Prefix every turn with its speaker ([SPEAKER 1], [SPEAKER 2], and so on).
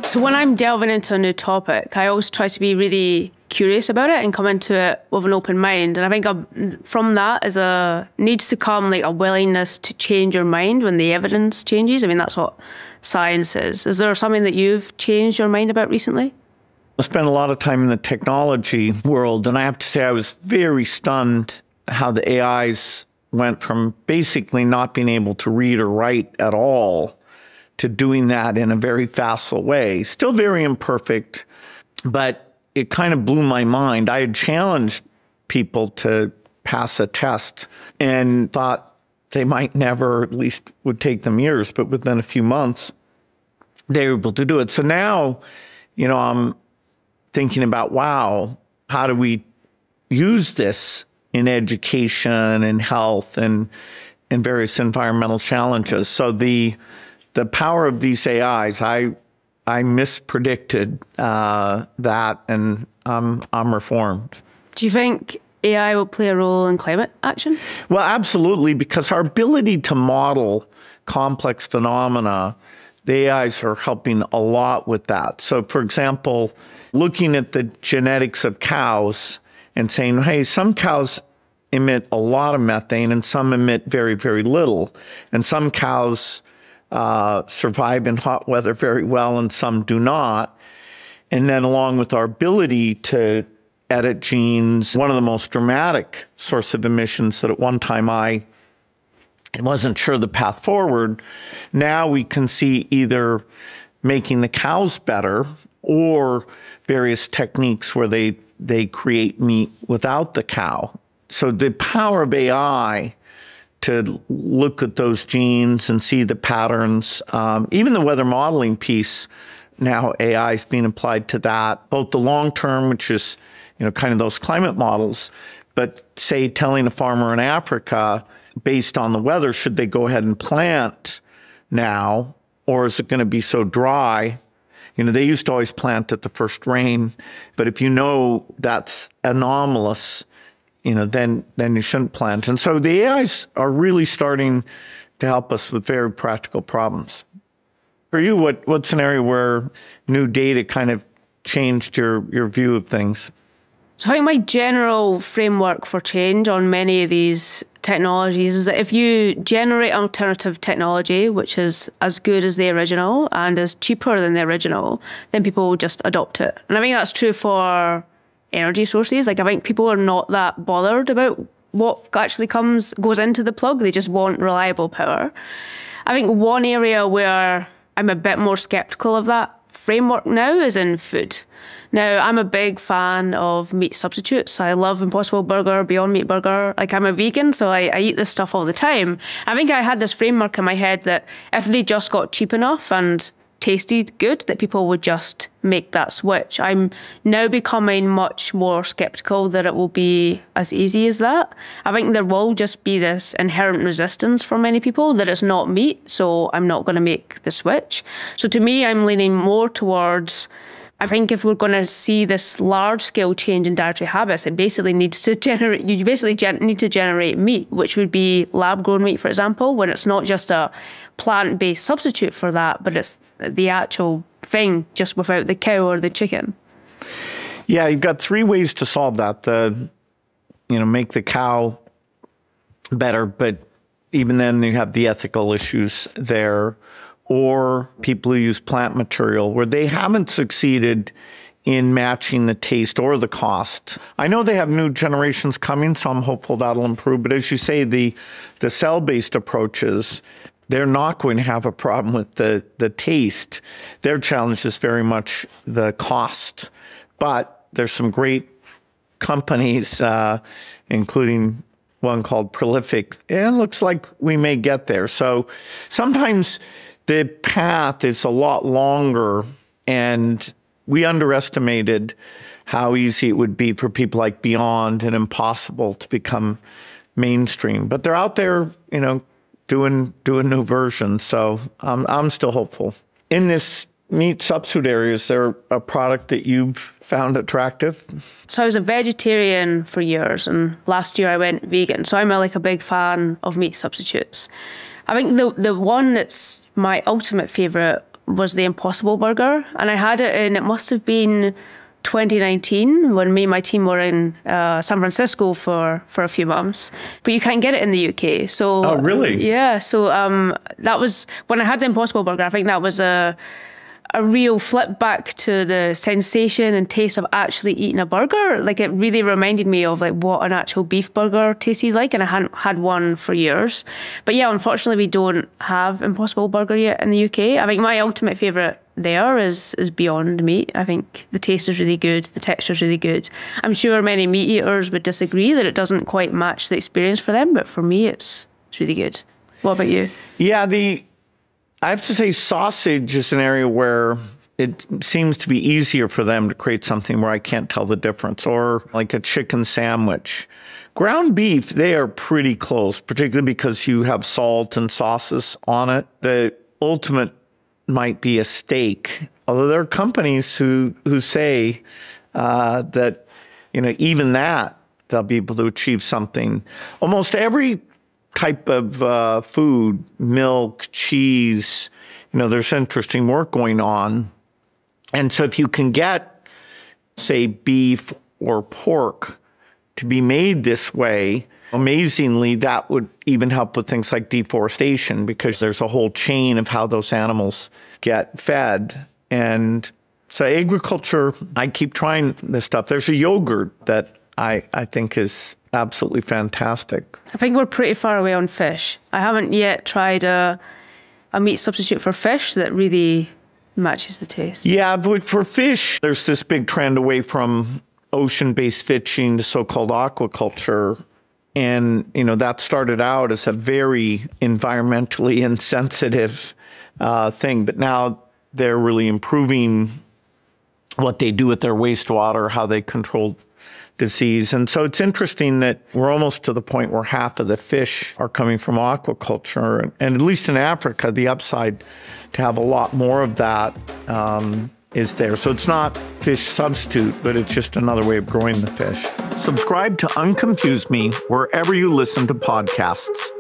[SPEAKER 1] So when I'm delving into a new topic, I always try to be really curious about it and come into it with an open mind. And I think from that needs to come like a willingness to change your mind when the evidence changes. I mean, that's what science is. Is there something that you've changed your mind about recently?
[SPEAKER 2] I spent a lot of time in the technology world, and I have to say I was very stunned how the AIs went from basically not being able to read or write at all to doing that in a very facile way. Still very imperfect, but it kind of blew my mind. I had challenged people to pass a test and thought they might never, at least would take them years, but within a few months, they were able to do it. So now, I'm thinking about, wow, how do we use this in education and health and various environmental challenges? So the power of these AIs, I mispredicted that, and I'm reformed.
[SPEAKER 1] Do you think AI will play a role in climate action?
[SPEAKER 2] Well, absolutely, because our ability to model complex phenomena, the AIs are helping a lot with that. So, for example, looking at the genetics of cows and saying, hey, some cows emit a lot of methane and some emit very, very little. And some cows survive in hot weather very well and some do not. And then along with our ability to edit genes, one of the most dramatic source of emissions that at one time I wasn't sure the path forward, now we can see either making the cows better or various techniques where they create meat without the cow. So the power of AI to look at those genes and see the patterns, even the weather modeling piece, now AI is being applied to that, both the long term, which is kind of those climate models, but say telling a farmer in Africa, based on the weather, should they go ahead and plant now, or is it going to be so dry? They used to always plant at the first rain, but if that's anomalous, then you shouldn't plant. And so the AIs are really starting to help us with very practical problems. For you, what's an area where new data kind of changed your view of things?
[SPEAKER 1] So I think my general framework for change on many of these technologies is that if you generate alternative technology, which is as good as the original and is cheaper than the original, then people will just adopt it. And I think that's true for energy sources. Like, I think people are not that bothered about what actually goes into the plug. They just want reliable power. I think one area where I'm a bit more skeptical of that framework now is in food. Now, I'm a big fan of meat substitutes. I love Impossible Burger, Beyond Meat Burger. Like, I'm a vegan, so I eat this stuff all the time. I think I had this framework in my head that if they just got cheap enough and tasted good, that people would just make that switch. I'm now becoming much more skeptical that it will be as easy as that. I think there will just be this inherent resistance for many people that it's not meat, so I'm not going to make the switch. So to me, I'm leaning more towards, I think if we're going to see this large-scale change in dietary habits, it basically needs to generate, you basically need to generate meat, which would be lab-grown meat, for example, when it's not just a plant-based substitute for that, but it's the actual thing, just without the cow or the chicken.
[SPEAKER 2] Yeah, you've got three ways to solve that. Make the cow better, but even then you have the ethical issues there. Or people who use plant material where they haven't succeeded in matching the taste or the cost. I know they have new generations coming, so I'm hopeful that'll improve. But as you say, the cell-based approaches, they're not going to have a problem with the taste. Their challenge is very much the cost. But there's some great companies, including one called Prolific, and it looks like we may get there. So sometimes the path is a lot longer, and we underestimated how easy it would be for people like Beyond and Impossible to become mainstream. But they're out there, doing new versions. So I'm still hopeful. In this meat substitute area, is there a product that you've found attractive?
[SPEAKER 1] So I was a vegetarian for years, and last year I went vegan. So I'm a big fan of meat substitutes. I think the one that's my ultimate favourite was the Impossible Burger. And I had it in, it must have been 2019 when me and my team were in San Francisco for a few months. But you can't get it in the UK. So,
[SPEAKER 2] oh, really?
[SPEAKER 1] Yeah. So that was, when I had the Impossible Burger, I think that was a real flip back to the sensation and taste of actually eating a burger. Like, it really reminded me of like what an actual beef burger tastes like, and I hadn't had one for years. But yeah, unfortunately we don't have Impossible Burger yet in the UK. I think my ultimate favourite there is Beyond Meat. I think the taste is really good, the texture is really good. I'm sure many meat eaters would disagree that it doesn't quite match the experience for them, but for me it's really good. What about you?
[SPEAKER 2] Yeah, I have to say sausage is an area where it seems to be easier for them to create something where I can't tell the difference, or like a chicken sandwich. Ground beef, they are pretty close, particularly because you have salt and sauces on it. The ultimate might be a steak, although there are companies who say that, you know, even that, they'll be able to achieve something. Almost every type of food, milk, cheese, you know, there's interesting work going on. And so if you can get, say, beef or pork to be made this way, amazingly, that would even help with things like deforestation, because there's a whole chain of how those animals get fed. And so agriculture, I keep trying this stuff. There's a yogurt that I think is absolutely fantastic.
[SPEAKER 1] I think we're pretty far away on fish. I haven't yet tried a meat substitute for fish that really matches the taste.
[SPEAKER 2] Yeah, but for fish, there's this big trend away from ocean-based fishing to so-called aquaculture. And, you know, that started out as a very environmentally insensitive thing. But now they're really improving what they do with their wastewater, how they control disease. And so it's interesting that we're almost to the point where half of the fish are coming from aquaculture. And at least in Africa, the upside to have a lot more of that is there. So it's not fish substitute, but it's just another way of growing the fish. Subscribe to Unconfuse Me wherever you listen to podcasts.